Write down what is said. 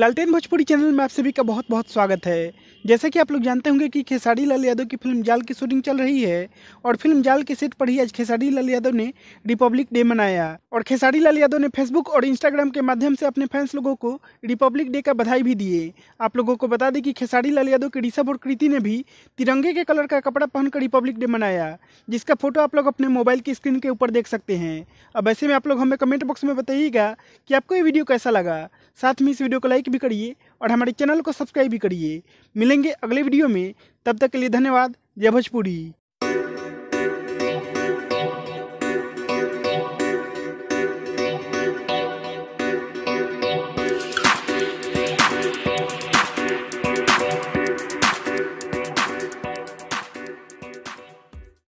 लालटेन भोजपुरी चैनल में आप सभी का बहुत बहुत स्वागत है। जैसा कि आप लोग जानते होंगे कि खेसारी लाल यादव की फिल्म जाल की शूटिंग चल रही है और फिल्म जाल के सेट पर ही आज खेसारी लाल यादव ने रिपब्लिक डे मनाया और खेसारी लाल यादव ने फेसबुक और इंस्टाग्राम के माध्यम से अपने फैंस लोगों को रिपब्लिक डे का बधाई भी दिए। आप लोगों को बता दें कि खेसारी लाल यादव की ऋषभ और कृति ने भी तिरंगे के कलर का कपड़ा पहनकर रिपब्लिक डे मनाया, जिसका फोटो आप लोग अपने मोबाइल की स्क्रीन के ऊपर देख सकते हैं। अब ऐसे में आप लोग हमें कमेंट बॉक्स में बताइएगा कि आपको ये वीडियो कैसा लगा। साथ में इस वीडियो को लाइक भी करिए और हमारे चैनल को सब्सक्राइब भी करिए। मिलेंगे अगले वीडियो में, तब तक के लिए धन्यवाद। जय भोजपुरी।